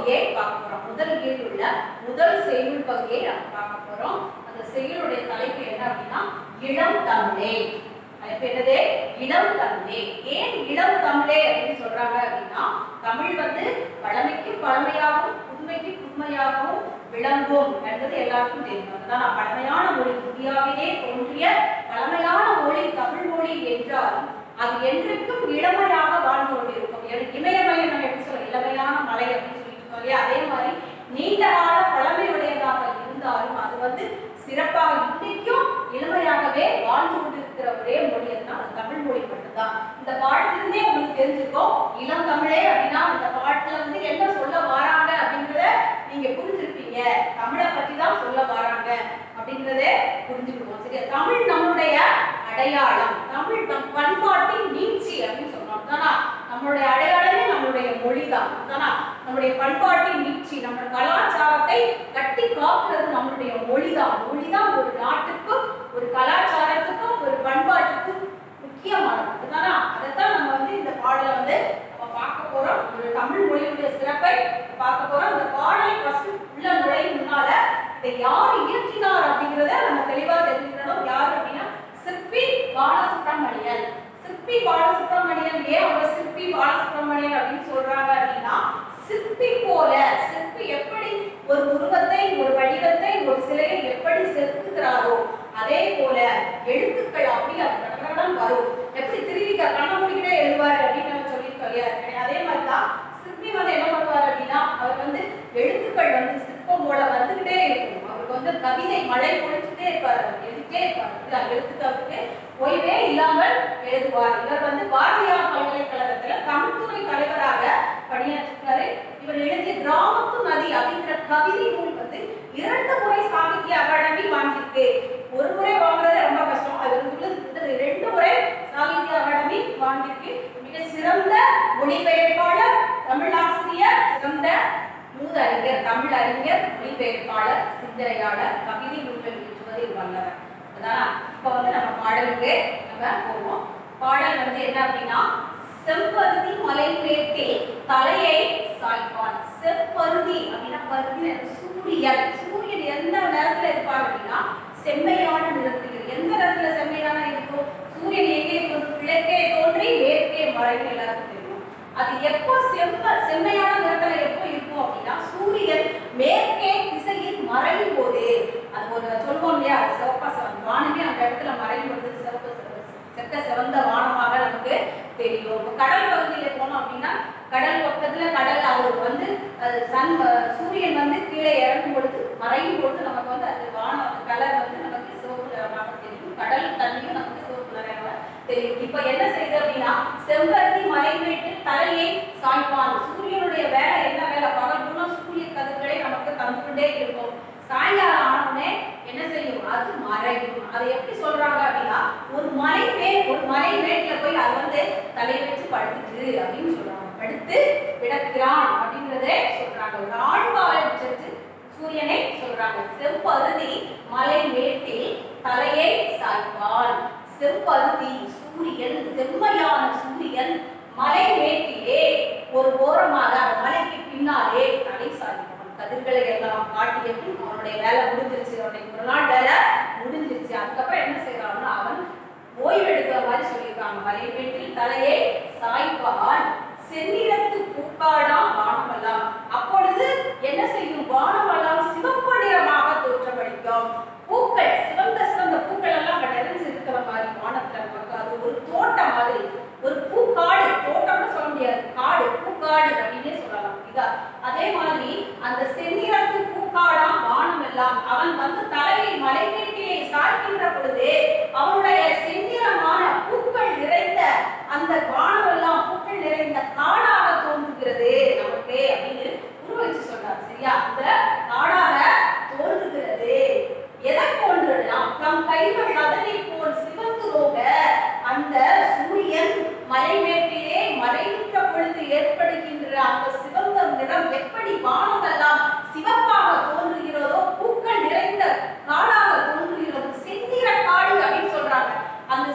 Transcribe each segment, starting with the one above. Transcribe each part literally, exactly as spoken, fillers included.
பகுதியை பார்க்க போறோம். முதல் இயலில் உள்ள முதல் செய்யுள் பகுதியை நம்ம பார்க்க போறோம். அந்த செய்யுளுடைய தலைப்பு என்ன அப்படின்னா இளம் தமிழே. அது என்னது? இளம் தமிழே. ஏன் இளம் தமிழே அப்படின்னு சொல்றாங்க அப்படின்னா தமிழ் வந்து பழமைக்கு பழமையாகவும் புதுமைக்கு புதுமையாகவும் விளங்கும் என்பது எல்லாருக்கும் தெரியும். அதுதான் பழமையான மொழி, இந்தியாவிலே தோன்றிய பழமையான மொழி தமிழ் மொழி என்றாலும் அது என்றைக்கும் இளமையாக வாழ்ந்து கொண்டிருக்கும். இமயமலை நம்ம எப்படி சொல்றோம், இளமையான மலை அப்படின்னு சொல்லிட்டு இல்லையா, அதே மாதிரி நீண்ட கால பழமையுடையதாக இருந்தாலும் அது வந்து சிறப்பாக இன்னைக்கும் இளமையாகவே வாழ்ந்து கொண்டிருக்கிற ஒரே மொழி தான் தமிழ் மொழி மட்டும்தான். இந்த பாட்டிலிருந்தே உங்களுக்கு தெரிஞ்சுக்கோ இளம் தமிழே அப்படின்னா இந்த பாட்டுல வந்து என்ன சொல்ல வராங்க அப்படிங்கிறத நீங்க புரிஞ்சிருப்பீங்க. தமிழை பற்றி தான் சொல்ல வராங்க அப்படிங்கிறத புரிஞ்சுக்கணும். சரியா? தமிழ் நம்மளுடைய அடையாளம், தமிழ் நம் பண்பாட்டின் நீட்சி அப்படின்னு சொல்றோம். தானா நம்மளுடைய அடையாளமே நம்மளுடைய மொழி தான். தானா நம்முடைய பண்பாட்டின் நீட்சி, நம்ம கலாச்சாரத்தை கட்டி காக்கிறது நம்மளுடைய மொழி தான். மொழி தான் ஒரு நாட்டுக்கும் ஒரு கலாச்சாரத்துக்கும் ஒரு பண்பாட்டுக்கும் முக்கியமானது. தானா அதைத்தான் நம்ம வந்து இந்த பாடலை வந்து நம்ம பார்க்க போறோம். ஒரு தமிழ் மொழியுடைய சிறப்பை பார்க்க போறோம். இந்த பாடலை ஃபர்ஸ்ட் உள்ள நுழையும் முன்னால இதை யார் இயற்றினார் அப்படிங்கிறத நம்ம தெளிவா தெரிஞ்சுக்கணும். யார் அப்படின்னா சிற்பி பாலசுப்ரமணியன். சிற்பி பாலசுப்ரமணியன். ஏன் அவர் சிற்பி பாலசுப்ரமணியன் அப்படின்னு சொல்றாங்க அப்படின்னா சிற்பி போல, சிற்பி எப்படி ஒரு உருவத்தை ஒரு வடிவத்தை ஒரு சிலையை எப்படி செதுக்குகிறாரோ அதே போல எழுத்துக்கள் அப்படி அது வரும். எப்படி திருவிக்க கண்ண முடிக்கிட்டே எழுதுவாரு அப்படின்னு நம்ம சொல்லியிருக்கோம். அதே மாதிரிதான் சிற்பி வந்து என்ன பண்ணுவார் அப்படின்னா அவர் வந்து எழுத்துக்கள் வந்து சிற்பம் போல வந்துகிட்டே இருக்கும். அவருக்கு வந்து கவிதை மழை பொழிச்சுட்டே இருப்பார், எழுதிட்டே இருப்பார். எழுத்துக்களுக்கு ஓய்வே இல்லாமல் எழுதுவார். இவர் வந்து பாரதியார் பல்கலைக்கழகத்துல தமிழ்துறை தலைவராக பணியாற்றிருக்காரு. இவர் எழுதிய கிராமத்து நதி அப்படிங்கிற கவிதை நூல் வந்து இரண்டு முறை சாகித்ய அகாடமி வாங்கியிருக்கு. ஒரு முறை வாங்குறது ரொம்ப கஷ்டம், அது வந்து ரெண்டு முறை சாகித்ய அகாடமி வாங்கியிருக்கு. மிக சிறந்த மொழிபெயர்ப்பாளர், தமிழாசிரியர், சிறந்த மூதறிஞர், தமிழ் அறிஞர், மொழிபெயர்ப்பாளர், சிந்தனையாளர், கவிதை நூல்கள் எழுதுவதில் வல்லவர். அதான் இப்ப வந்து நம்ம பாடலுக்கு நம்ம போவோம். பாடல் வந்து என்ன அப்படின்னா செம்பருதி மலை மேட்டில் தலையை சாய்ப்பான். செம்பருதி அப்படின்னா பருதி சூரியன். சூரியன் எந்த நேரத்துல இருப்பார் அப்படின்னா செம்மையான நிறத்தில். எந்த நேரத்துல செம்மையான இருக்கும்? சூரியன் எங்கே கிழக்கே தோன்றி மேற்கே மறைவு எல்லாருக்கும் தெரியும். அது எப்போ செம்ம செம்மையான நிறத்துல எப்போ இருக்கும் அப்படின்னா சூரியன் மேற்கே திசையில் மறையும் போது. அது ஒரு சொல்லுவோம் இல்லையா, சிவப்பா சிவந்த வானமே அந்த இடத்துல மறையும் பொழுது சிவப்பு செக்க சிவந்த வானமாக நமக்கு தெரியும். கடல் பகுதியில போனோம் அப்படின்னா கடல் பக்கத்துல கடல் அவர் வந்து சன் சூரியன் வந்து கீழே இறங்கும் பொழுது மறையும் பொழுது நமக்கு வந்து அது வானம் அந்த கலர் வந்து நமக்கு சிவப்பு நிறமாக தெரியும். கடல் தண்ணியும் நமக்கு சிவப்பு நிறமாக தெரியும். இப்ப என்ன செய்யுது அப்படின்னா செம்பருத்தி மலை மேட்டில் தலையை சாய்ப்பான். சூரியனுடைய வேலை என்ன வேலை? பகல் பூரா சூரிய கதிர்களை நமக்கு தந்து கொண்டே இருக்கும். சாயங்காலம் ஆனவுடனே என்ன செய்யும்? அது மறையும். அதை எப்படி சொல்றாங்க அப்படின்னா ஒரு மலை மேல் ஒரு மலை மேட்ல போய் அது வந்து தலை வச்சு படுத்துட்டு அப்படின்னு சொல்றாங்க. படுத்து கிடக்கிறான் அப்படிங்கிறதே சொல்றாங்க. ஒரு ஆழ்வாரை உச்சரித்து சூரியனை சொல்றாங்க. செம்பருதி மலை மேட்டில் தலையை சாய்ப்பான். செம்பருதி சூரியன், செம்மையான சூரியன் மலை மேட்டிலே ஒரு ஓரமாக மலைக்கு பின்னாலே தலை சாய்ப்பான். கதிர்களை எல்லாம் காட்டியது அவனுடைய வேலை முடிஞ்சிருச்சு. அவனுடைய ஒரு நாள் வேலை முடிஞ்சிருச்சு. அதுக்கப்புறம் என்ன செய்யறான்னா அவன் ஓய்வு எடுக்கிற மாதிரி சொல்லியிருக்காங்க. மலை மேட்டில் தலையை சாய்ப்பான். செந்நிறத்து பூக்காடாம் வானமெல்லாம். அப்பொழுது என்ன செய்யும்? வானமெல்லாம் சிவப்பு நிறமாக தோற்றமளிக்கும். பூக்கள் சிவந்த சிவந்த பூக்கள் எல்லாம் நிறைஞ்சு இருக்கிற மாதிரி வானத்துல நமக்கு அது ஒரு தோட்டம் மாதிரி, ஒரு பூக்காடு. தோட்டம்னு சொல்ல முடியாது, காடு, பூக்காடு அப்படின்னே சொல்லலாம். இதா அதே மாதிரி அந்த செந்நிறத்து பூக்காடாம் வானம் எல்லாம் அவன் வந்து தலையை மலைமேட்டிலே சாய்க்கின்ற பொழுது அவனுடைய செந்நிறமான பூக்கள் நிறைந்த அந்த வானம் எல்லாம் பூக்கள் நிறைந்த காடாக தோன்றுகிறது நமக்கு அப்படின்னு உருவச்சு சொல்றாரு. சரியா? அந்த காடாக தோன்றுகிறது. எதை போன்றதுனா தம் கைகள் அதனை போல் சிவந்து ரோக அந்த சூரியன் மலைமேட்டிலே மறைகின்ற பொழுது ஏற்படுகின்ற அந்த சிவந்த நிறம் எப்படி வானமெல்லாம் சிவப்பாக தோன்றுகிறதோ பூக்கள் நிறைந்த காடாக தோன்றுகிறது. செந்நிற காடு அப்படின்னு சொல்றாங்க. அந்த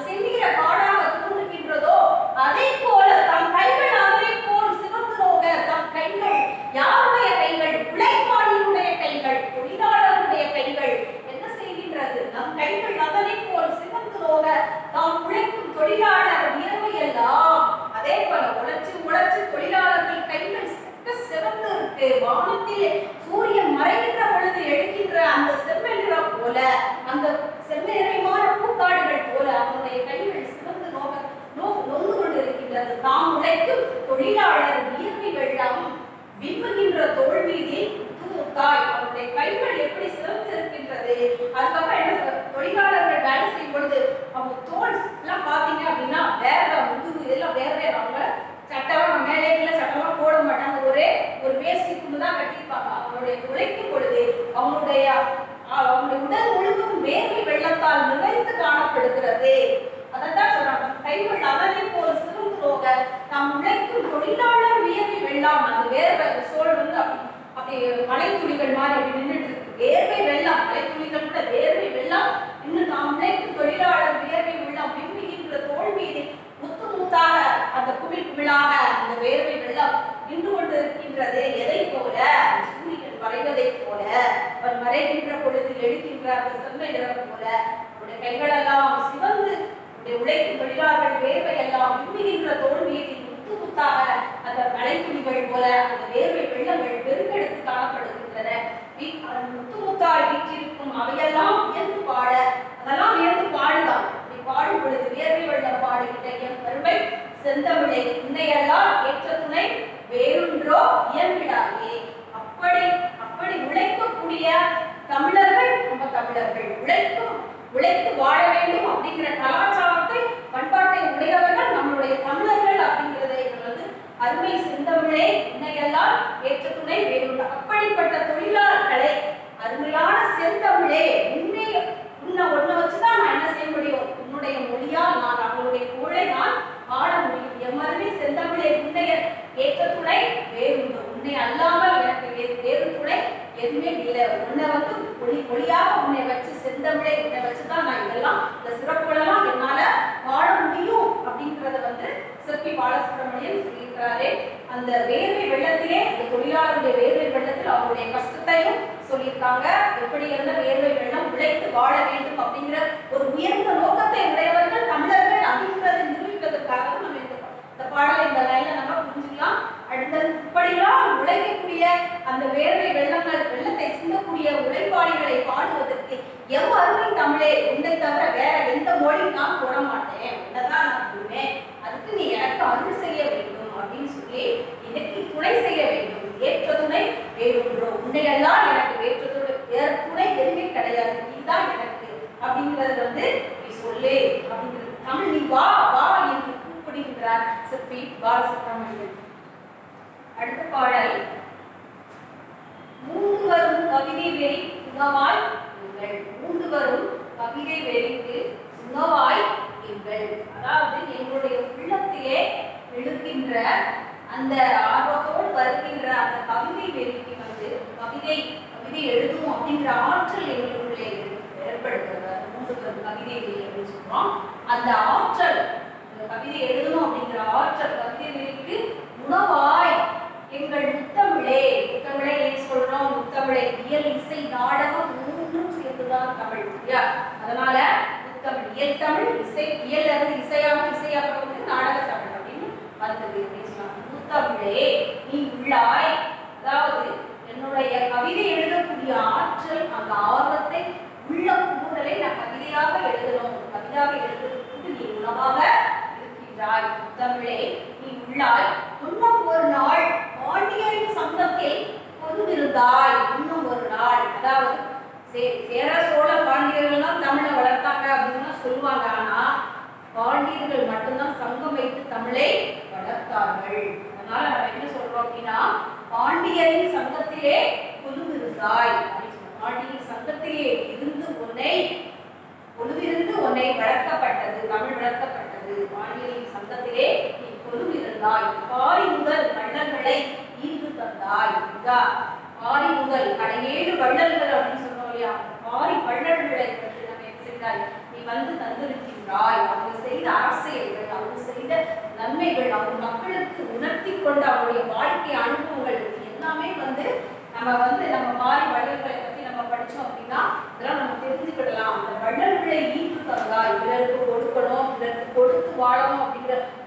வானத்தில் சூரியன் மறைகின்ற பொழுது எழுகின்ற அந்த செம்மை நிறம் போல, அந்த செம்மை நிறைவான பூக்காடுகள் போல அவனுடைய கைகள் சிவந்து நோக நோ நொந்து கொண்டிருக்கின்றது. தாம் உழைக்கும் தொழிலாளர் வியர்வை வெள்ளம் விம்முகின்ற தோல் மீதில் முத்துமுத்தாய். அவருடைய கைகள் எப்படி சிறந்து இருக்கின்றது. அதுக்கப்புறம் என்ன, தொழிலாளர்கள் வேலை செய்யும் பொழுது அவங்க தோல் எல்லாம் பாத்தீங்க அப்படின்னா வேற முதுகு இதெல்லாம் வேற வேற. அவங்க சட்டம் மேலே கீழே சட்டமா போட மாட்டாங்க, ஒரே ஒரு வேஷ்டி துண்டு தான் கட்டியிருப்பாங்க. அவங்களுடைய உழைக்கும் பொழுது அவங்களுடைய அவங்களுடைய உடல் முழுவதும் வேர்வை வெள்ளத்தால் நிறைந்து காணப்படுகிறது. அதான் சொல்றாங்க, கைகள் அதனை போல் சிறும் போக நாம் உழைக்கும் தொழிலாளர் வியர்வை வெள்ளம். அந்த வேர்வை சோல் வந்து அப்படி அப்படி மலை துளிகள் மாதிரி அப்படி நின்றுட்டு இருக்கு. வேர்வை வெள்ளம், மலை துளிகள் கூட வேர்வை வெள்ளம். இன்னும் நாம் உழைக்கும் தொழிலாளர் வியர்வை வெள்ளம் விம்முகின்ற தோல் மீது முத்து முத்தாக அந்த குமிழ் குமிழாக அந்த வேர்வை வெள்ளம் நின்று கொண்டு இருக்கின்றது. எதை போல, சூரியன் மறைவதை போல, அவன் மறைகின்ற பொழுது எழுகின்ற அந்த செம்மை நிறம் போல அவருடைய கைகளெல்லாம் சிவந்து உழைக்கும் தொழிலாளர்கள் வேர்வை எல்லாம் விம்முகின்ற தோல் மீது முத்து முத்தாக அந்த மலைத்துளிகள் போல அந்த வேர்வை வெள்ளங்கள் பெருக்கெடுத்து காணப்படுகின்றன. முத்து முத்தாய் வீற்றிருக்கும் அவையெல்லாம் வியந்து பாட, அதெல்லாம் வியந்து பாடுதான். பாடும் பொழுது வேர்வை வெள்ளம் பாடுகின்ற என் பெருமை செந்தமிழே உன்னையெல்லாம் ஏற்ற துணை வேறொன்றோ இயம்பிடாயே. அப்படி அப்படி உழைக்கக்கூடிய தமிழர்கள் நம்ம தமிழர்கள் உழைக்கும் உழைத்து வாழ வேண்டும் அப்படிங்கிற கலாச்சாரத்தை பண்பாட்டை உடையவர்கள் நம்மளுடைய தமிழர்கள் அப்படிங்கிறதை வந்து அருமை செந்தமிழே உன்னையெல்லாம் ஏற்ற துணை வேறொன்று. அப்படிப்பட்ட தொழிலாளர்களை அருமையான செந்தமிழே உன்னை உன்னை ஒன்ன வச்சுதான் நான் என்ன செய்ய முடியும், உன்னுடைய மொழியா நான் அவங்களுடைய புகழை நான் ஆட முடியும். எம்மருமே செந்தமிழே உன்னைய ஏற்ற துணை வேறுண்டு, உன்னை அல்லாமல் எனக்கு வேறு வேறு துணை எதுவுமே இல்லை. உன்னை வந்து ஒளி ஒளியாக உன்னை வச்சு செந்தமிழை உன்னை வச்சுதான் நான் இதெல்லாம் இந்த சிறப்புகளெல்லாம் என்னால வாழ முடியும் அப்படிங்கிறத வந்து சிற்பி பாலசுப்ரமணியன் சொல்லியிருக்கிறாரே. அந்த வேர்வை வெள்ளத்திலே அந்த தொழிலாளருடைய வேர்வை வெள்ளத்தில் அவருடைய கஷ்டத்தையும் சொல்லியிருக்காங்க. எப்படி இருந்த வேர்வை வெள்ளம் உழைத்து வாழ வேண்டும் அப்படிங்கிற ஒரு உயர்ந்த நோக்கத்தை உடையவர்கள் தமிழர்கள் அப்படிங்கிறதை நிரூபிப்பதற்காக நம்ம இந்த பாடலை இந்த லைன்ல நம்ம புரிஞ்சுக்கலாம். அடுத்தது இப்படிலாம் உழைக்கக்கூடிய அந்த வேர்வை வெள்ளங்கள் வெள்ளத்தை சிந்தக்கூடிய உழைப்பாளிகளை பாடுவதற்கு எவ்வளவு அருமை தமிழே, உன்னை தவிர வேற எந்த மொழி நான் போட மாட்டேன், உன்னதான் நான் சொல்லுவேன், அதுக்கு நீ எனக்கு அருள் செய்ய வேண்டும் அப்படின்னு சொல்லி எனக்கு துணை செய்ய வேண்டும். ஏற்ற துணை வேறொன்றோ, உன்னையெல்லாம் எனக்கு வேற்ற வேற துணை எதுவுமே கிடையாது, நீதான் எனக்கு அப்படிங்கிறது வந்து நீ சொல்லு அப்படிங்கிறது. தமிழ் நீ வா வா என்று கூப்பிடுகின்றார் சிற்பி பாலசுப்ரமணியன். அடுத்த பாடல், மூன்று வரும் கவிதை வெறி உணவாய் எங்கள். மூன்று வரும் கவிதை வெறிக்கு உணவாய் எங்கள். அதாவது எங்களுடைய உள்ளத்திலே எழுகின்ற அந்த ஆர்வத்தோடு வருகின்ற அந்த கவிதை வெறிக்கு வந்து கவிதை கவிதை எழுதும் அப்படிங்கிற ஆற்றல் எங்களுக்குள்ளே ஏற்படுத்துறது. மூன்று வரும் கவிதை வெறி அப்படின்னு சொல்றோம். அந்த ஆற்றல், அந்த கவிதை எழுதணும் அப்படிங்கிற ஆற்றல் கவிதை வெறிக்கு உணவாய் எங்கள் முத்தமிழே. முத்தமிழை ஏன் சொல்றோம், முத்தமிழை இயல் இசை நாடகம் மூன்றும் சேர்ந்துதான் தமிழ். அதனால முத்தமிழ், இயல் தமிழ், இசை இயல் இருந்து இசையாக இசையாக வந்து நாடக தமிழ் அப்படின்னு வந்தது பேசலாம். முத்தமிழே நீ உள்ளாய், அதாவது என்னுடைய கவிதை எழுதக்கூடிய ஆற்றல், அந்த ஆர்வத்தை உள்ள கூடுதலை நான் கவிதையாக எழுதணும், கவிதையாக எழுதுறதுக்கு நீ உணவாக இருக்கின்றாய். முத்தமிழே நீ உள்ளாய், இன்னும் ஒரு நாள் பாண்டியரின் சங்கத்தில் பொதுவிருந்தாய். இன்னும் ஒரு நாள், அதாவது சேர சோழ பாண்டியர்கள் தான் தமிழை வளர்த்தாங்க அப்படின்னு சொல்லுவாங்க. ஆனா பாண்டியர்கள் மட்டும்தான் சங்கம் வைத்து தமிழை வளர்த்தார்கள். அதனால நம்ம என்ன சொல்றோம் அப்படின்னா, பாண்டியரின் சங்கத்திலே பொதுவிருந்தாய் அப்படின்னு சொல்றோம். பாண்டியரின் சங்கத்திலே இருந்து உன்னை பொதுவிருந்து உன்னை வளர்க்கப்பட்டது, தமிழ் வளர்க்கப்பட்டது. பாண்டியரின் சங்கத்திலே நீ பொதுவிருந்தாய். பாரி முதல் வள்ளல்களை ஈர்த்து தந்தாய். பாரி முதல் கடையேழு வள்ளல்கள் அப்படின்னு சொல்றோம் இல்லையா, பாரி வள்ளல்களை பற்றி நம்ம என்ன செய்தாய், நீ வந்து தந்திருக்கின்றாய். அவங்க செய்த அரசியல்கள், அவங்க செய்த நன்மைகள், அவங்க மக்களுக்கு உணர்த்தி கொண்ட அவருடைய வாழ்க்கை அனுபவங்கள் எல்லாமே வந்து நம்ம வந்து நம்ம பாரி வள்ளல்களை பற்றி நம்ம படிச்சோம் அப்படின்னா இதெல்லாம் நம்ம தெரிஞ்சுக்கிடலாம். அந்த வள்ளல்களை ஈர்த்து தந்தாய், பிறருக்கு கொடுக்கணும், பிறருக்கு கொடுத்து வாழணும் அப்படிங்கிற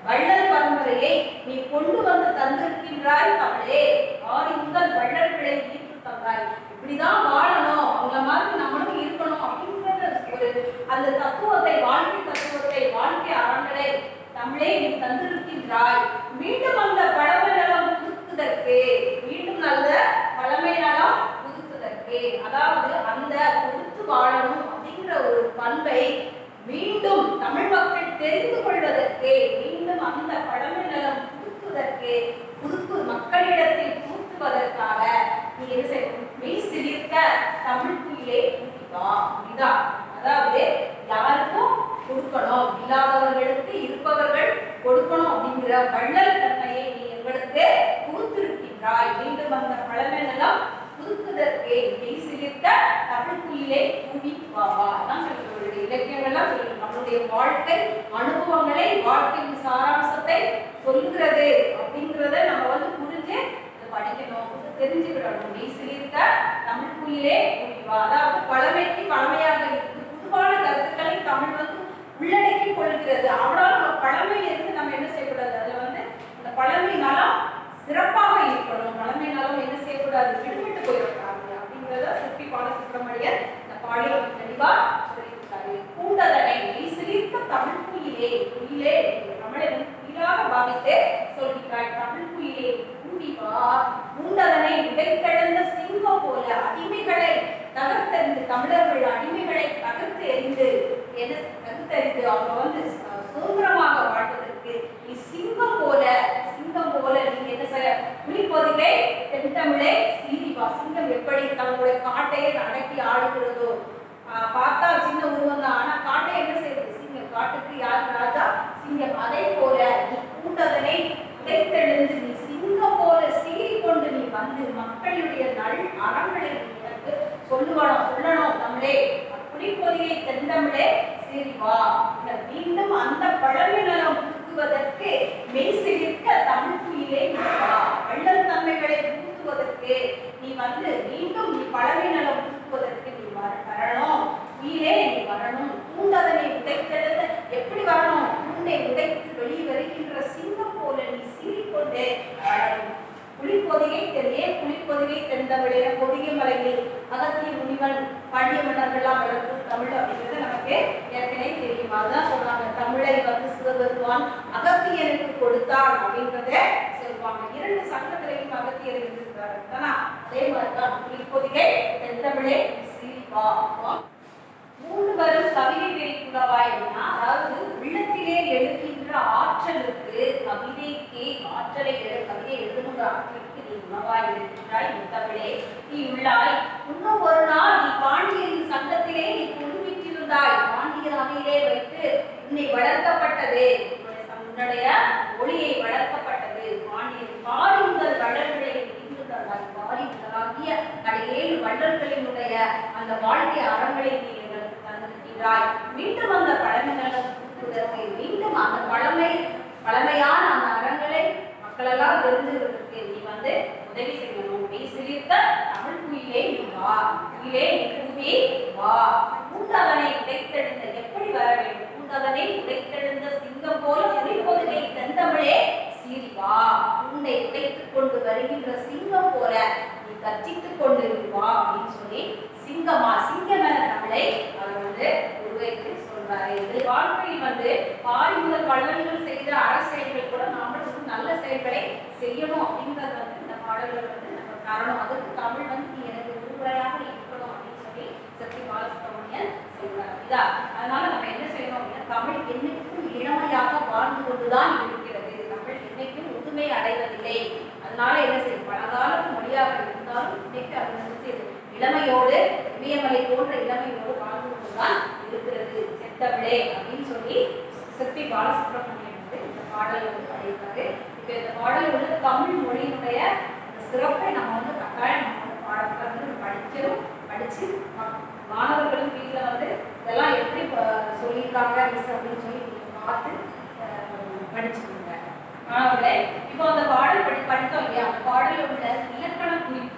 வள்ளல் பரம்பரையை நீ கொண்டு வந்து தந்திருக்கின்றாய் தமிழே, ஆதி முதல் வள்ளல்களை ஈர்த்து தந்தாய். இப்படிதான் வாழணும், அவங்கள மாதிரி நம்மளும் இருக்கணும் அப்படிங்கிற ஒரு அந்த தத்துவத்தை, வாழ்க்கை தத்துவத்தை, வாழ்க்கை அறங்களை தமிழே நீ தந்திருக்கின்றாய். மீண்டும் அந்த பழமை நலம் புதுக்குதற்கு, மீண்டும் நல்ல பழமை நலம் புதுக்குதற்கு, அதாவது அந்த பொறுத்து வாழணும் அப்படிங்கிற ஒரு பண்பை மீண்டும் தமிழ் மக்கள் தெரிந்து கொள்வதற்கு, மீண்டும் அந்த பழமை நலம் புதுக்குவதற்கு, புதுப்பு மக்களிடத்தில் புகுத்துவதற்காக நீ என்ன செய்யணும்? மெய் சிலிர்க்க தமிழ் குயிலே கூட்டிவா. இதா அதாவது யாருக்கும் கொடுக்கணும், இல்லாதவர்களுக்கு இருப்பவர்கள் கொடுக்கணும் அப்படிங்கிற வள்ளல் தன்மையை நீ எங்களுக்கு புகுத்திருக்கின்றாய். மீண்டும் அந்த பழமை நலம் புதுக்குதற்கு மெய் சிலிர்க்க தமிழ் குயிலே கூவி வாவா. நம்மளுடைய இலக்கியங்கள்லாம் சொல்லணும், நம்மளுடைய வாழ்க்கை அனுபவங்களை, வாழ்க்கையின் சாராம்சத்தை சொல்லுகிறது அப்படிங்கிறத நம்ம வந்து புரிஞ்சு படிக்கணும், தெரிஞ்சுக்கிடணும். மெய் சிலிர்க்க தமிழ் குயிலே கூவி வா. அதாவது பழமைக்கு பழமையாக இருக்கு, புதுவான கருத்துக்களை தமிழ் வந்து உள்ளடக்கி கொள்கிறது. அவ்வளவு பழமை இருந்து நம்ம என்ன செய்யக்கூடாது, அதுல வந்து இந்த பழமை நலம் சிறப்பாக இருக்கணும். பழமை நலம் என்ன செய்யக்கூடாது, விடுபட்டு போயிடக்கூடாது அப்படிங்கிறத சிற்பி பாலசுப்ரமணியர் இந்த பாடல் தெளிவா சொல்லியிருக்காரு. பூண்டதனை மெய் சிலிர்க்க தமிழ் குயிலே, குயிலே தமிழை குயிலாக பாவித்து சொல்கிறாய். தமிழ் குயிலே கூடி வா. பூண்டதனை உடைத்தெழுந்த சிங்கம் போல அடிமைகளை தகர்த்தெறிந்து, தமிழர்கள் அடிமைகளை தகர்த்து எறிந்து என்ன தகர்த்தெறிந்து அவங்க வந்து சுதந்திரமாக வாழ்வதற்கு நீ சிங்கம் போல, சிங்கம் போல நீங்க என்ன செய்ய, புலிப்பொதிகை தென்தமிழே சீரிவா. சிங்கம் எப்படி தங்களுடைய காட்டையை அடக்கி ஆடுகிறதோ, பார்த்தா சின்ன உருவம் தான், ஆனா காட்டை என்ன செய்யுது, சிங்கம். காட்டுக்கு யார் ராஜா? சிங்கம். அதே போல நீ பூண்டதனை உடைத்தெழுந்து நீ சிங்கம் போல சீறி கொண்டு நீ வந்து மக்களுடைய நல் அறங்களை எனக்கு சொல்லுவணும், சொல்லணும் தமிழே. புலிப்பொதிகை தென்தமிழே சீரிவா. மீண்டும் அந்த பழமை நலம் புகுத்துவதற்கு மெய் சிலிர்க்க தமிழ் குயிலே வா. வள்ளல் தன்மைகளை புகுத்துவதற்கு நீ வந்து மீண்டும் நீ பழமை நலம் புகுத்துவதற்கு நீ வரணும், குயிலே நீ வரணும். பூண்டதனை உடைத்தெழுந்த எப்படி வரணும், பூண்டை உடைத்து வெளியே வருகின்ற சிங்கம் போல நீ சீறிக்கொண்டே வரணும். புலிப்பொதிகை தெரிய புலிப்பொதிகை தென்தமிழே, பொதிகை மலையில் அகத்திய முனிவன் பாண்டிய மன்னர்கள்லாம் வளர்க்கும் தமிழ் அப்படிங்கிறது நமக்கு ஏற்கனவே தெரியும். அதுதான் சொல்றாங்க, தமிழை வந்து சிவபெருமான் அகத்தியனுக்கு கொடுத்தார் அப்படின்றத சொல்லுவாங்க. இரண்டு சங்கத்திலையும் அகத்தியர் இருந்திருக்கிறாரு. அதே மாதிரிதான் புலிப்பொதிகை தென்தமிழே சீரிவா. மூன்று வரும் கவிதை வெளிக்குள்ளவாய், அதாவது உள்ளத்திலே எழுகின்ற ஆற்றலுக்கு, கவிதைக்கு ஆற்றலை கவிதை எழுதுகின்ற ஆற்றலுக்கு நீ உணவாய் இருக்கின்றாய் முத்தமிழே. நீ உள்ளாய். இன்னும் ஒரு நாள் நீ பாண்டியரின் சங்கத்திலே நீ குழுமிட்டிருந்தாய். பாண்டியர் அவையிலே வைத்து உன்னை வளர்க்கப்பட்டது, உன்னுடைய ஒளியை வளர்க்கப்பட்டது. பாண்டியர் பாரி முதல் வள்ளல்களை தந்தாய். பாரி முதலாகிய ஏழு வள்ளல்களினுடைய அந்த வாழ்க்கை அறங்களை நீ எங்களுக்கு தந்திருக்கிறாய். மீண்டும் அந்த பழமை நலம் புகுத்துவதற்கு, மீண்டும் அந்த பழமை பழமையான அந்த அறங்களை மக்களெல்லாம் தெரிஞ்சுக்கிறதுக்கு நீ வந்து உதவி செய்யணும். மெய் சிலிர்க்க தமிழ் குயிலே நீ வா. குயிலே நீ கூவி வா. பூண்டதனை உடைத்தெழுந்த எப்படி வர வேண்டும், பூண்டதனை உடைத்தெழுந்த சிங்கம் போல புலிப்பொதிகை தென்தமிழே சீரிவா. பூண்டை உடைத்துக் கொண்டு வருகின்ற சிங்கம் போல நீ கர்ஜித்துக் கொண்டு வா அப்படின்னு சொல்லி சிங்கமா, சிங்கமென தமிழை அவர் வந்து உருவைத்து சொல்றாரு. இது வாழ்க்கையில் வந்து பாரி முதல் வள்ளல்கள் செய்த அரசியல்கள் கூட நாமளும் நல்ல செயல்களை செய்யணும் அப்படிங்கிறது வந்து இந்த பாடல்கள் வந்து நம்ம தரணும். அதுக்கு தமிழ் வந்து நீ எனக்கு உருவரையாக இருக்கணும் அப்படின்னு சொல்லி சக்தி பாலசுப்ரமணியன் சொல்றாரு. இதா அதனால நம்ம என்ன செய்யணும் அப்படின்னா, தமிழ் என்னைக்கும் இளமையாக வாழ்ந்து கொண்டுதான் இருக்கிறது. தமிழ் என்னைக்கும் முதுமை அடைவதில்லை. அதனால என்ன செய்யும், பலகாலம் மொழியாக இருந்தாலும் இன்னைக்கு அது வந்து இளமையோடு இமயமலை போன்ற இளமையோடு வாழ்ந்து கொண்டுதான் இருக்கிறது செத்தமிழே அப்படின்னு சொல்லி சிற்பி பாலசுப்ரமணியன் வந்து இந்த பாடல் வந்து பாடியிருக்காரு. இப்போ இந்த பாடல் வந்து தமிழ் மொழியினுடைய சிறப்பை நம்ம வந்து கட்டாயம் நம்ம வந்து பாடத்தில் வந்து படிச்சிடும் படிச்சு மாணவர்களும் வீட்டில் வந்து இதெல்லாம் எப்படி சொல்லியிருக்காங்க மிஸ் அப்படின்னு சொல்லி பார்த்து படிச்சுக்கோங்க மாணவர்களே. இப்போ அந்த பாடல் படி படித்தோம் இல்லையா, அந்த பாடலில் உள்ள இலக்கண குறிப்பு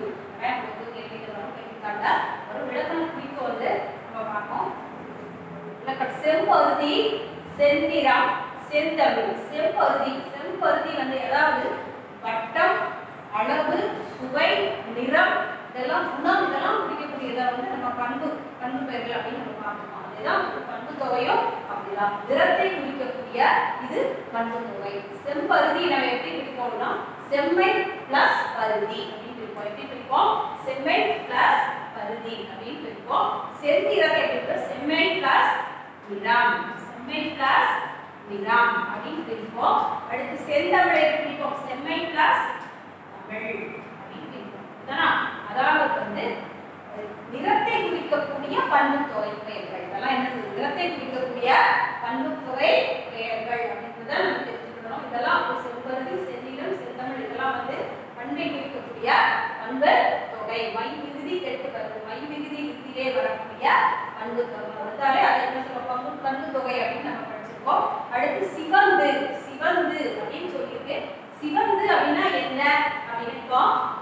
ஒரு விளக்கண குறிப்பு வந்து நம்ம பார்ப்போம். இலக்கண செம்பகுதி, செந்திரம், செந்தமிழ் செம்பருதி செம்பருதி வந்து அதாவது வட்டம் அளவு சுவை நிறம் இதெல்லாம் குணம் இதெல்லாம் குறிக்கக்கூடியதை வந்து நம்ம பண்பு பண்பு பெயர்கள் அப்படின்னு நம்ம பார்க்கணும். அதுதான் பண்பு தொகையும் அப்படிதான் நிறத்தை குறிக்கக்கூடிய இது பண்பு தொகை. செம்பருதி நம்ம எப்படி பிரிப்போம்னா செம்மை பிளஸ் பருதி அப்படின்னு பிரிப்போம். எப்படி பிரிப்போம்? செம்மை பிளஸ் பருதி அப்படின்னு பிரிப்போம். செந்நிறத்தை எப்படி செம்மை பிளஸ் நிறம் செம்மை பிளஸ் நிறம் அப்படின்னு பிரிப்போம். அடுத்து செந்தமிழை பிரிப்போம். செம்மை பிளஸ் தமிழ் அப்படின்னு பிரிப்போம். இதனா அதாவது வந்து நிறத்தை குறிக்கக்கூடிய பண்புத்தொகை பெயர்கள் இதெல்லாம் என்ன சொல்றது? நிறத்தை குறிக்கக்கூடிய பண்புத்தொகை பெயர்கள் அப்படின்றத நம்ம தெரிஞ்சுக்கணும். இதெல்லாம் செம்பருதி செந்நிறம் செந்தமிழ் இதெல்லாம் வந்து பண்பை குறிக்கக்கூடிய பண்பு தொகை. மை விகுதி கெட்டு வருது மை விகுதி இறுதியிலே வரக்கூடிய பண்பு தொகை வந்தாலே அதை என்ன சொல்லுவோம்? பண்பு பண்பு தொகை அப்படின்னு நம்ம படிச்சிருக்கோம். அடுத்து சிவந்து சிவந்து அப்படின்னு சொல்லியிருக்கு. சிவந்து அப்படின்னா என்ன அப்படின்னு இப்போ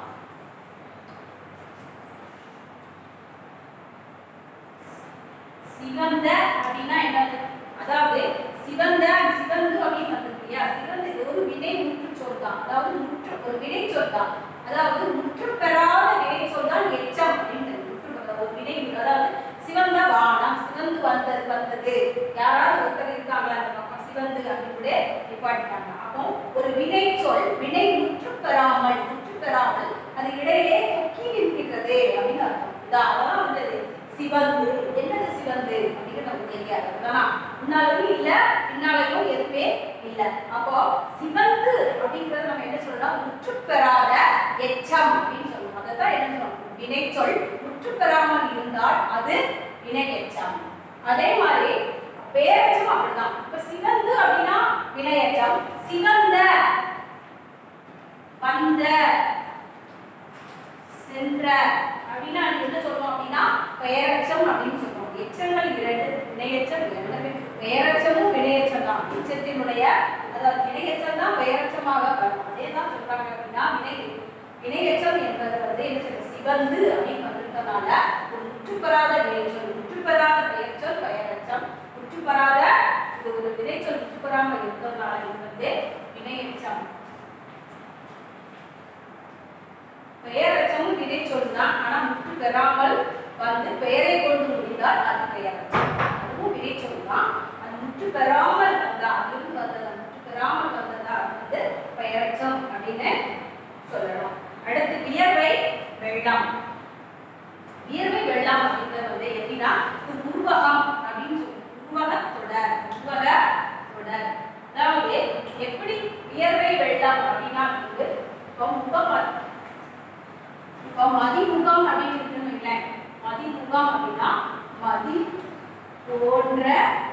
சிவந்த அப்படின்னா என்னது? அதாவது சிவந்த சிவந்து அப்படின்னு வந்துருக்கியா? சிவந்து ஒரு வினை முற்று சொல் தான். அதாவது முற்று ஒரு வினை சொல் தான். அதாவது முற்று பெறாத வினை சொல் தான் எச்சம் அப்படின்னு முற்று ஒரு வினை அதாவது சிவந்த வானம் சிவந்து வந்தது வந்தது யாராவது ஒருத்தர் இருக்காங்களா அந்த பக்கம் சிவந்து அப்படின்னு கூட நிப்பாட்டிட்டாங்க. அப்போ ஒரு வினை சொல் வினை முற்று பெறாமல் முற்று பெறாமல் அது இடையிலே கொக்கி நிற்கிறது அப்படின்னு அர்த்தம். அதான் வந்தது சிவந்து. என்னது சிவந்து அப்படிங்கிறது நமக்கு தெரியாது. அதான் முன்னாலும் இல்ல பின்னாலையும் எதுவுமே இல்ல. அப்போ சிவந்து அப்படிங்கறது நம்ம என்ன சொல்லலாம்? முற்று பெறாத எச்சம் அப்படின்னு சொல்லுவோம். அதான் என்ன சொல்லுவோம்? வினை சொல் முற்று பெறாமல் இருந்தால் அது வினை எச்சம். அதே மாதிரி பெயரெச்சம் அப்படிதான். இப்ப சிவந்து அப்படின்னா வினை எச்சம். சிவந்த வந்த சென்ற அப்படின்னா என்ன சொல்றோம் அப்படின்னா பெயரெச்சம் அப்படின்னு சொல்றோம். எச்சங்கள் இரண்டு வினையெச்சம் இரண்டு. பெயரெச்சமும் வினையெச்சம் தான். எச்சத்தினுடைய அதாவது வினையெச்சம் தான் பெயரெச்சமாக வரும். அதே தான் சொல்றாங்க அப்படின்னா வினை வினையெச்சம் என்பது வந்து என்ன சொல்றது? சிவந்து அப்படின்னு வந்திருக்கனால ஒரு முற்றுப்பெறாத வினைச்சொல் முற்றுப்பெறாத பெயர்ச்சொல் பெயரெச்சம் முற்றுப்பெறாத இது ஒரு வினைச்சொல் முற்றுப்பெறாமல் இருந்ததுனால இது வந்து வினையெச்சம். பெயரெச்சமும் வினை சொல்லுதான். ஆனா முற்று பெறாமல் வந்து பெயரை கொண்டு முடிந்தால் அது பெயரெச்சம். அதுவும் வினை சொல்லுதான். அது முற்று பெறாமல் வந்தா அதுவும் வந்ததா முற்று பெறாமல் வந்ததா வந்து பெயரெச்சம் அப்படின்னு சொல்லலாம். அடுத்து வியர்வை வெள்ளம். வியர்வை வெள்ளம் அப்படிங்கிறது வந்து எப்படின்னா ஒரு உருவகம் அப்படின்னு சொல்லி உருவக தொடர் உருவக தொடர். அதாவது எப்படி வியர்வை வெள்ளம் அப்படின்னா வந்து இப்போ முகம் இப்போ மதிமுகம் அப்படின்னு இருக்குன்னு மதிமுகம் அப்படின்னா மதி போன்ற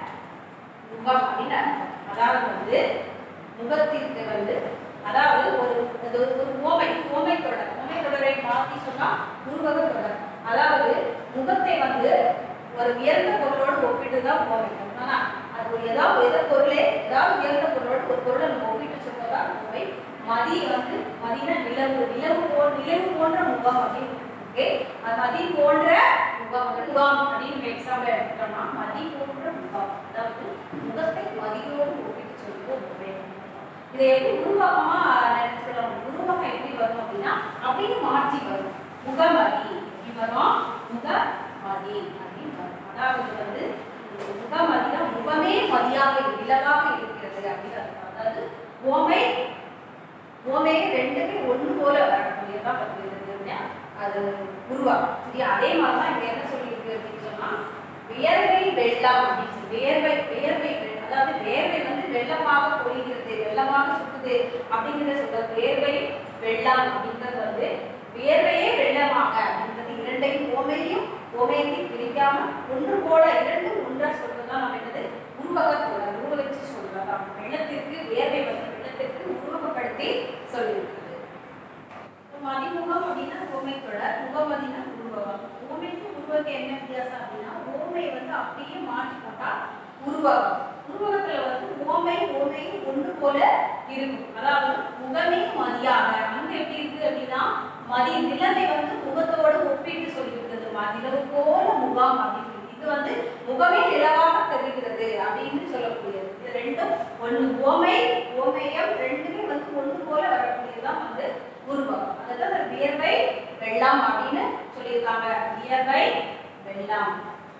முகம் அப்படின்னு அதாவது வந்து முகத்திற்கு வந்து அதாவது ஒரு ஒரு ஓமை ஓமை தொடர் ஓமை தொடரை மாற்றி சொன்னா உருவக தொடர். அதாவது முகத்தை வந்து ஒரு உயர்ந்த பொருளோடு ஒப்பிட்டு தான் ஓமை. ஆனா அது ஒரு ஏதாவது எந்த பொருளே ஏதாவது உயர்ந்த பொருளோடு ஒரு பொருளை நம்ம ஒப்பிட்டு சொல்றதா ஓமை. மதி வந்து மதினா நிலவு நிலவு போ நிலவு போன்ற முகம் அப்படின்னு இருக்கு. அது மதி போன்ற முகம் முகம் அப்படின்னு எக்ஸாம்பிள் எடுத்துட்டோம்னா மதி போன்ற முகம் அதாவது முகத்தை மதியோடு ஒப்பிட்டு சொல்லுவோம். இதை எப்படி உருவகமா நினைச்சுக்கலாம்? உருவகம் எப்படி வரும் அப்படின்னா அப்படியே மாற்றி வரும். முகமதி இப்படி வரும் முகமதி அப்படின்னு வரும். அதாவது வந்து முகமதினா முகமே மதியாக இலவாக இருக்கிறது அப்படின்னு அதாவது ஓமை ஓமை ரெண்டுமே ஒன்று போல வரக்கூடியதான் வருகிறது. அது உருவாகும். சரியா? அதே மாதிரிதான் இங்க என்ன சொல்லியிருக்கு அப்படின்னு சொன்னா வியர்வை வெள்ளம் அப்படின்னு சொல்லி வியர்வை வியர்வை அதாவது வேர்வை வந்து வெள்ளமாக பொழிகிறது வெள்ளமாக சுற்றுது அப்படிங்கிறத சொல்றது. வேர்வை வெள்ளம் அப்படிங்கிறது வந்து வியர்வையே வெள்ளமாக அப்படிங்கிறது இரண்டையும் ஓமையும் ஓமையத்தையும் பிரிக்காம ஒன்று போல இரண்டும் ஒன்றா சொல்றதுதான் நம்ம என்னது உருவகத்தோட உருவகிச்சு சொல்றதான். வெள்ளத்திற்கு வேர்வை வந்து வெள்ளத்திற்கு உருவகப்படுத்தி சொல்லியிருக்கிறது. மதிமுகம் அப்படின்னா ஓமை தொடர் முகமதினா உருவகம். ஓமைக்கு உருவகம் என்ன வித்தியாசம் அப்படின்னா ஓமை வந்து அப்படியே மாற்றி போட்டா உருவகம். உருவகத்துல வந்து ஓமை ஓமையும் ஒன்று போல இருக்கும். அதாவது முகமே மதியாக அங்க எப்படி இருக்கு அப்படின்னா மதி நிலைமை வந்து முகத்தோடு ஒப்பிட்டு சொல்லியிருக்கிறது. மதிலவு போல முகம் அப்படின்னு இது வந்து முகமே நிலவாக தெரிகிறது அப்படின்னு சொல்லக்கூடியது. இது ரெண்டும் ஒன்று ஓமை ஓமையம் ரெண்டுமே வந்து ஒன்று போல வரக்கூடியதுதான் வந்து உருவகம். அதுதான் வியர்வை வெள்ளம் அப்படின்னு சொல்லியிருக்காங்க. வியர்வை வெள்ளம்,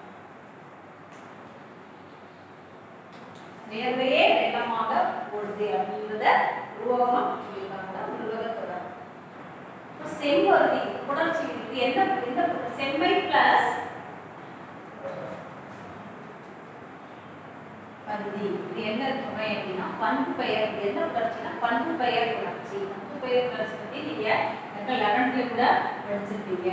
வியர்வையே வெள்ளமாக ஓடுது அப்படின்றத உருவகமா சொல்லியிருக்காங்க. உருவகத்தோட செம்பருதி புணர்ச்சி இது என்ன என்ன செம்மை பிளஸ் பருதி இது என்ன தொகை அப்படின்னா பண்பு பெயர். என்ன புணர்ச்சினா பண்பு பெயர் புணர்ச்சி. பண்பு பெயர் புணர்ச்சி பத்தி நீங்க லெவன்த்ல கூட படிச்சிருப்பீங்க.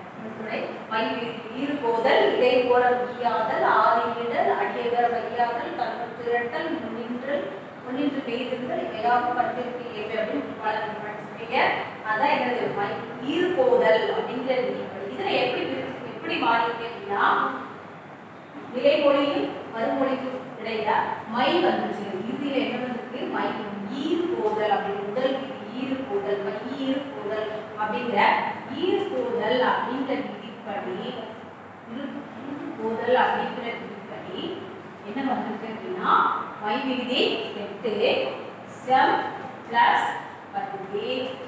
ஈறுபோதல் இடை போல ஈயாதல் ஆதியிடல் அடியகர வையாதல் தன்மை திரட்டல் முன்னின்றல் முன்னின்று பெய்திருந்தல் இவையாக பட்டிருக்கு ஏவை அப்படின்னு படிச்சிருப்பீங்க. அதான் என்னது ஈறுபோதல் அப்படிங்கிற இதுல எப்படி எப்படி மாறி இருக்கு அப்படின்னா நிலைமொழியும் மறுமொழிக்கும் இடையில மை வந்துச்சு. இறுதியில என்ன வந்துருக்கு மை. ஈறுபோதல் அப்படின்னு முதல் ஈறுபோதல் மை ஈறுபோதல் அப்படிங்கிற ஈறுபோதல் அப்படிங்கிற விதிப்படி ஈறுபோதல் அப்படிங்கிற விதிப்படி என்ன வந்திருக்கு அப்படின்னா மை விகுதி எட்டு செம் பிளஸ் பருதி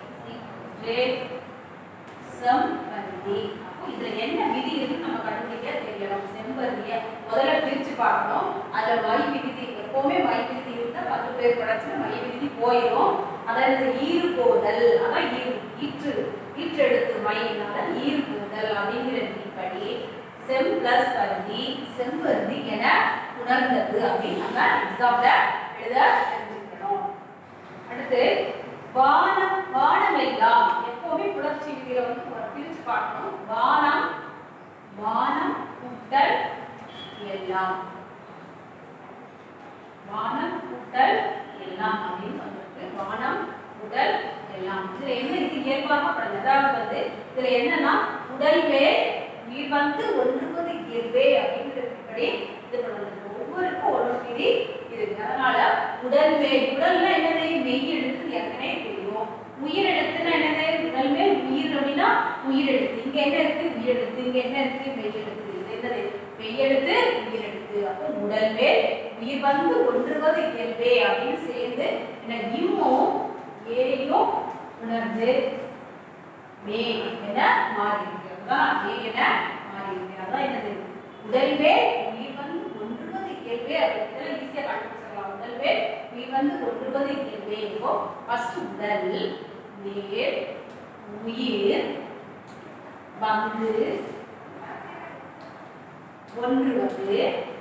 செம் பருதி. அப்போ இதுல என்ன விதி இருக்குன்னு நம்ம கண்டுபிடிக்க தெரியணும். செம்பருதிய முதல்ல பிரிச்சு பார்க்கணும். அதுல மை விகுதி எப்பவுமே மை விகுதி இருந்தா பத்து பேர் படைச்சு மை விகுதி போயிடும். அதாவது ஈறுபோதல் அதான் ஈறு ஈற்று ஈற்றெழுத்து மையினால ஈறுபோதல் அப்படிங்கிற விதிப்படி செம் பிளஸ் பருதி செம்பருதி என உணர்ந்தது அப்படின்னு நம்ம எக்ஸாம்ல எழுத தெரிஞ்சுக்கணும். அடுத்து வானம் வானம் எல்லாம் எப்பவுமே புணர்ச்சி விதியில வந்து பிரிச்சு பார்க்கணும். வானம் வானம் கூட்டல் எல்லாம் வானம் கூட்டல் எல்லாம் அப்படின்னு வந்துருக்கு. வானம் உடல் எல்லாம் இதுல என்ன இது இயல்பாக படுது. அதாவது வந்து இதுல என்னன்னா உடல் மேல் நீர் வந்து ஒன்றுவது இயல்பே அப்படிங்கிறதுபடி இது பண்ணுறது. ஒவ்வொருக்கும் ஒரு விதி இருக்கு. அதனால உடல் மேல் உடல்னா என்னது மெய் எழுத்து ஏற்கனவே தெரியும். உயிர் எழுத்துனா என்னது உடல் மேல் உயிர் அப்படின்னா உயிர் எழுத்து. இங்க என்ன இருக்கு உயிர் எழுத்து. இங்க என்ன இருக்கு மெய் எழுத்து. இது என்னது மெய் எழுத்து உயிர் எழுத்து. அப்போ உடல் மேல் உயிர் வந்து ஒன்றுவது இயல்பே அப்படின்னு சேர்ந்து என்ன இம்மும் ஏயும் உணர்ந்து மே என மாறி இருக்கு. அதான் மே என மாறி இருக்கு. அதான் என்னது உடல் மேல் உயிர் வந்து ஒன்றுவது இயல்பே அப்படின்னு ஈஸியா கண்டுபிடிச்சிடலாம். உடல் மேல் உயிர் வந்து ஒன்றுவது இயல்பே. இப்போ ஃபர்ஸ்ட் உடல் மேல் உயிர் வந்து ஒன்றுவது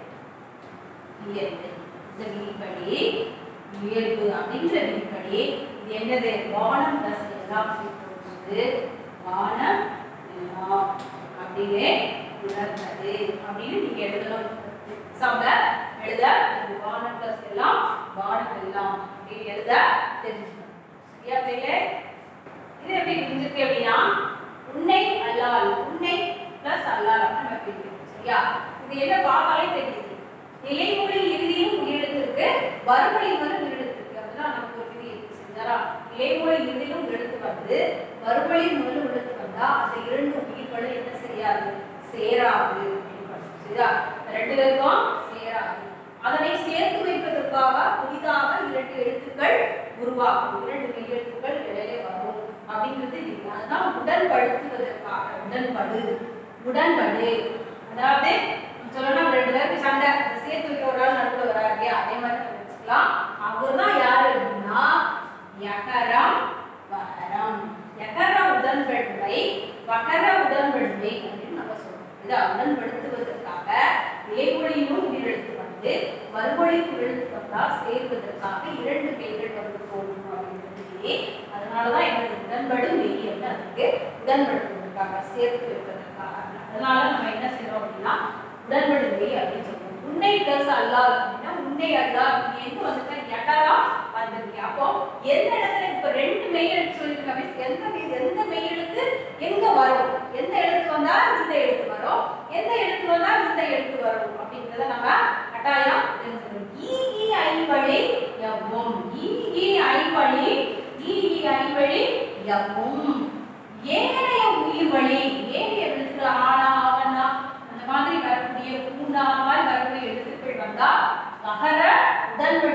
இயல்பு. இந்த விதிப்படி இயல்பு அப்படிங்கிற விதிப்படி இது என்னது வானம் பிளஸ் எல்லாம் சேர்த்து வானம் எல்லாம் அப்படின்னு உணர்ந்தது அப்படின்னு நீங்க எழுதணும். எக்ஸாம்ல எழுத வானம் பிளஸ் எல்லாம் வானம் எல்லாம் அப்படின்னு எழுத தெரிஞ்சுக்கணும். சரியா பிள்ளைகளே? இது எப்படி புரிஞ்சிருக்கு அப்படின்னா உன்னை அல்லால் உன்னை பிளஸ் அல்லால் நம்ம பிரிக்கிறோம். சரியா? இது என்ன பார்த்தாலே தெரியுது. நிலைமொழி இறுதியும் உயிரெழுத்திருக்கு வறுமொழி வந்து உயிரெழுத்திருக்கு. அதுதான் நமக்கு ஒரு விதி இருக்கு. சரிங்களா? நிலைமொழி இறுதியிலும் எழுத்து வந்து வறுமொழி முதல் எழுத்து வந்தா அந்த இரண்டு உயிர்களும் என்ன செய்யாது சேராது. சரியா? ரெண்டு பேருக்கும் சேராது. அதனை சேர்த்து வைப்பதற்காக புதிதாக இரண்டு எழுத்துக்கள் உருவாகும். இரண்டு மெய் எழுத்துக்கள் இடையிலே வரும் அப்படிங்கிறது இல்லை. அதுதான் உடன்படுத்துவதற்காக உடன்படு உடன்படு. அதாவது சொல்லணும் ரெண்டு பேருக்கு சண்டை சேர்த்து வைக்க ஒரு ஆள் நடுவில் வராரு. அதே மாதிரி வச்சுக்கலாம். அவர் தான் யாரு அப்படின்னா யகரம் வகரம். யகர உடன்படுவை வகர உடன்படுவை அப்படின்னு நம்ம சொல்றோம். இதை உடன்படுத்துவதற்காக நிலைமொழியிலும் உயிரெழுத்து வந்து மறுமொழியும் எழுத்து வந்தால் சேர்வதற்காக இரண்டு பெயர்கள் வந்து போகணும் அப்படிங்கிறது. அதனாலதான் எங்களுக்கு உடன்படு மெய் என்று அதுக்கு உடன்படுத்துவதற்காக சேர்த்து வைப்பதற்காக. அதனால நம்ம என்ன செய்யறோம் அப்படின்னா உடன்படு மெய் அப்படின்னு சொல்றோம். உன்னை பிளஸ் அல்லால் அப்படின்னா உன்னை அல்லால் எங்க வந்துட்டா யகரா வந்திருக்கு. அப்போ எந்த இடத்துல இப்ப ரெண்டு மெய் எழுத்து சொல்லிருக்காங்க. எந்த எந்த மெய் எழுத்து எங்க வரும், எந்த எழுத்து வந்தா இந்த எழுத்து வரும், எந்த எழுத்து வந்தா இந்த எழுத்து வரும் அப்படிங்கறத நம்ம கட்டாயம் தெரிஞ்சுக்கணும். ஈ ஈ ஐ வழி யவும் ஈ ஈ ஐ வழி ஈ ஈ ஐ வழி யவும். ஏனைய உயிர் வழி ஏனைய எழுத்துக்கள் ஆனா ஆவனா அந்த மாதிரி வரக்கூடிய பூண்டா மாதிரி வரக்கூடிய எழுத்துக்கள் வந்தா வகர உடன்படு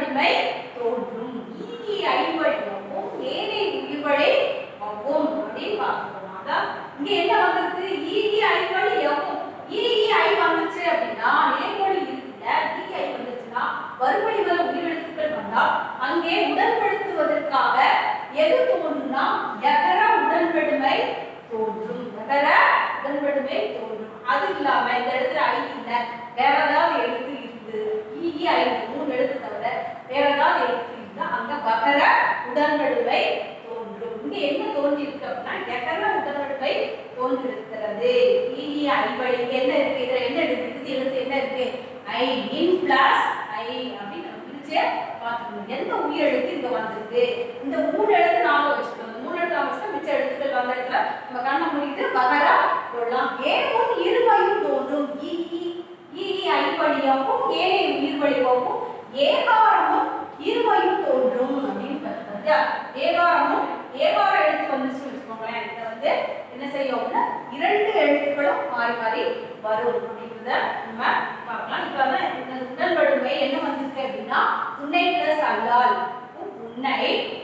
ஐவழி எவ்வும் ஈ ஐ வந்துச்சு அப்படின்னா நேர்மொழி இருக்குல்ல ஈ ஐ வந்துச்சுன்னா வறுவழி மேல உயிரெழுத்துக்கள் வந்தா அங்கே உடன்படுத்துவதற்காக எது தோன்றும்னா யகர உடன்படுமை தோன்றும். யகர உடன்படுமை தோன்றும். அது இல்லாம இந்த இடத்துல ஐ இல்ல வேற ஏதாவது எழுத்து இருந்து ஈ ஐ மூணு எழுத்து தவிர வேற ஏதாவது எழுத்து இருந்தா அங்க பகர உடன்படுமை தோன்றும். இங்க என்ன தோன்றி இருக்கு அப்படின்னா யகர உடன்படுமை தோன்றிருக்கிறது. ஈ ஐ வழி என்ன இருக்கு இதுல என்ன எழுத்து எழுத்து என்ன இருக்கு ஐ இன் பிளஸ் ஐ அப்படி நம்ம பிரிச்சு பார்த்துக்கணும். எந்த உயிர் எழுத்து இங்க வந்திருக்கு இந்த மூணு எழுத்து நாம வச்சுக்கணும். இந்த மூணு எழுத்து வச்சுட்டா மிச்ச எழுத்துக்கள் வந்த இடத்துல நம்ம கண்ணை மூடிட்டு பகரா போடலாம். ஏன் முன் இருமையும் தோன்றும் ஈ ஈ ஐ வழியாகவும் ஏ உயிர் வழியாகவும் ஏகாரமும் இருமையும் தோன்றும் அப்படின்னு பார்த்தா ஏகாரமும் ஏகார எழுத்து வந்துச்சு வச்சுக்கோங்களேன். இதை வந்து என்ன செய்யும்னா இரண்டு எழுத்துக்களும் மாறி மாறி வரும் அப்படின்றத நம்ம பார்க்கலாம். இப்ப வந்து உடன்படுமை என்ன வந்திருக்கு அப்படின்னா உன்னை பிளஸ் அல்லால் உன்னை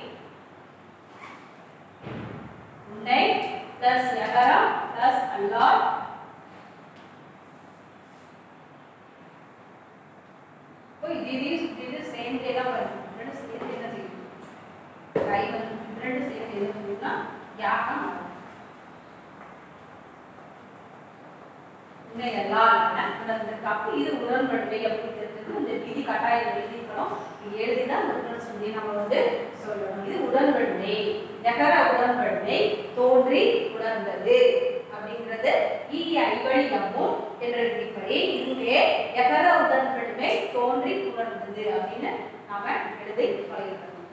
உன்னை பிளஸ் யகரம் பிளஸ் அல்லால் இது இது சேம் டே தான் வரும். ரெண்டு சேம் டே தான் செய்யும். கை வந்து ரெண்டு சேம் டே தான் சொல்லுனா யாகம் உன்னை அல்லால் நடந்திருக்கு. இது உடன்படுமை அப்படிங்கிறது இந்த விதி கட்டாயம் எழுதிக்கணும். இது எழுதிதான் அந்த உடன் சொல்லி நம்ம வந்து சொல்லணும். இது உடன்படுமை யகர உடன்படுமை தோன்றி உணர்ந்தது அப்படிங்கிறது ஈ ஐவழி எவ்வும் என்ற விதிப்படி இங்கே யகர உடன்படுமை தோன்றி உணர்ந்தது அப்படின்னு நாம எழுதி பழகிக்கணும்.